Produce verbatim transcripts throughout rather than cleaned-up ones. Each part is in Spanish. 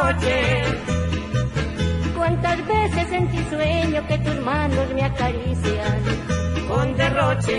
noche. Cuántas veces en ti sueño que tus manos me acarician Con derroche,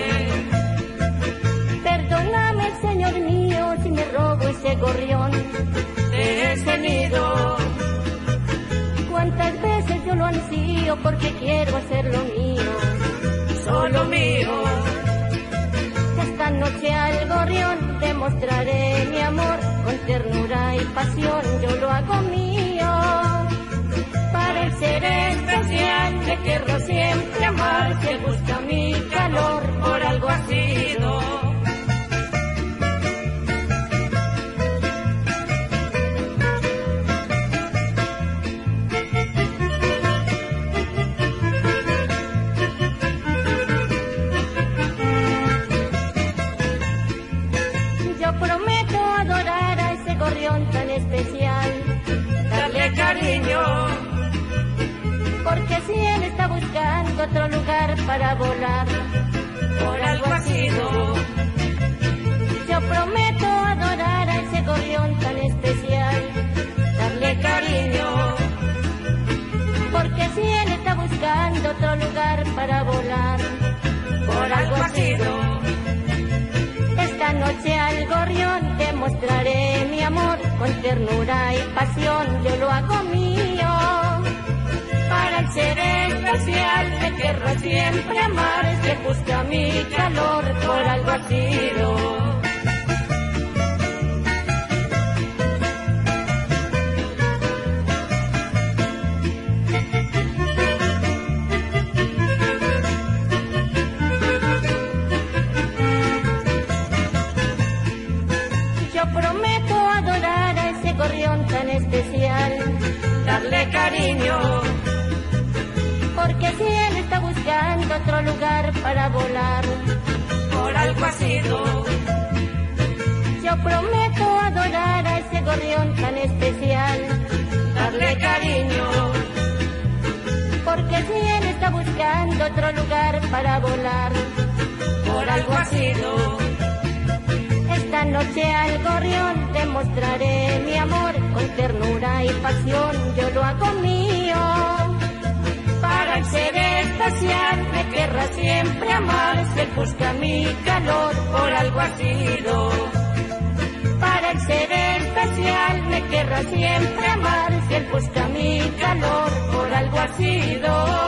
perdóname, Señor mío, si me robo ese gorrión de ese nido. Cuántas veces yo lo ansío porque quiero hacerlo mío, Solo mío. esta noche al gorrión demostraré mi amor, con ternura y pasión yo lo hago mío. Para el ser especial le quiero siempre amar, que busca mi calor, por algo ha sido. Yo prometo adorar a ese gorrión tan especial, Darle cariño, porque si él está buscando otro lugar para volar, por algo ha sido. yo prometo adorar a ese gorrión tan especial, Darle cariño, porque si él está buscando otro lugar para volar, por algo ha sido. esta noche al gorrión demostraré mi amor, con ternura y pasión yo lo hago mío. Para el ser especial le quiero siempre amar, que busca mi calor, por algo ha sido. Yo prometo adorar a ese gorrión tan especial, Darle cariño, porque si él está buscando otro lugar para volar, por algo ha sido. yo prometo adorar a ese gorrión tan especial, Darle cariño, porque si él está buscando otro lugar para volar, por algo ha sido. esta noche al gorrión demostraré mi amor, con ternura y pasión yo lo hago mío. Para el ser especial me querrá siempre amar, si él busca mi calor, por algo ha sido. Para el ser especial me querrá siempre amar, Si él busca mi calor, por algo ha sido.